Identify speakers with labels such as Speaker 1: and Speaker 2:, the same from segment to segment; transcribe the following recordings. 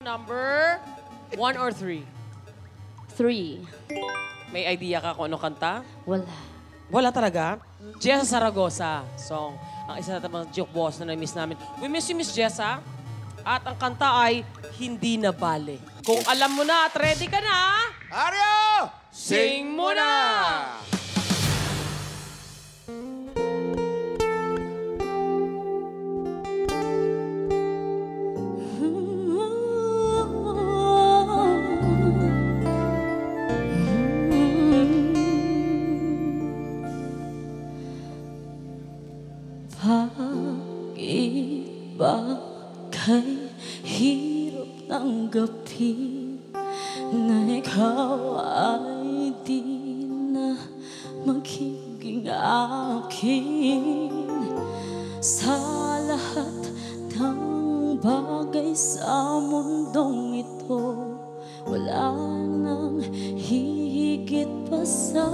Speaker 1: Number 1 or 3?
Speaker 2: 3.
Speaker 1: May idea ka kung ano kanta?
Speaker 2: Wala.
Speaker 1: Wala talaga? Jessa Zaragoza song. Ang isa na mga joke boss na na-miss namin. We miss you, Miss Jessa. At ang kanta ay Hindi na Bale. Kung alam mo na at ready ka na,
Speaker 3: Aryo!
Speaker 1: sing mo na!
Speaker 2: Bakit ba kay hirap tanggapin na ikaw ay di na magiging akin? Sa lahat ng bagay sa mundong ito, wala nang hihigit pa sa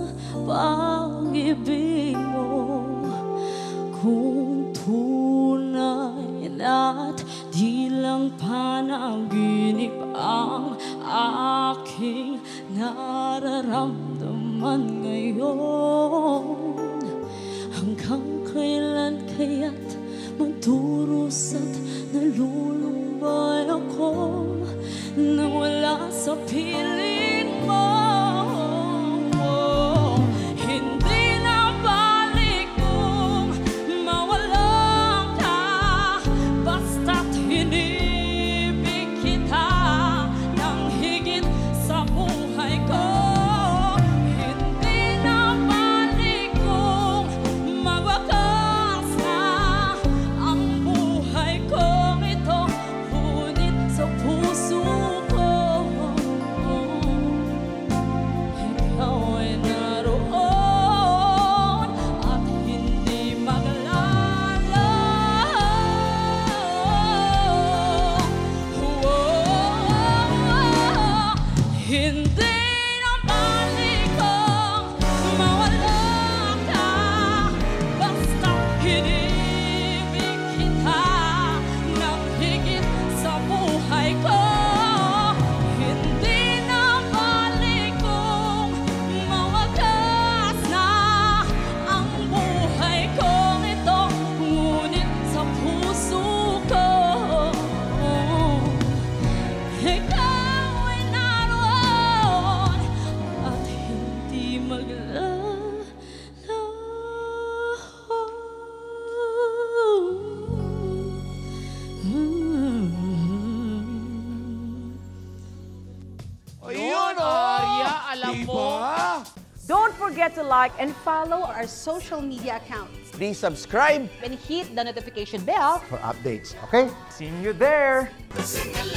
Speaker 2: pag-ibig mo. Kung tunay na't di lang panaginip ang aking nararamdaman ngayon, hanggang kailan kaya't magdurusa at nalulumbay ako nang wala sa piling mo?
Speaker 4: Don't forget to like and follow our social media accounts.
Speaker 3: Please subscribe
Speaker 4: And hit the notification bell
Speaker 3: for updates, okay?
Speaker 5: Seeing you there!
Speaker 6: Sing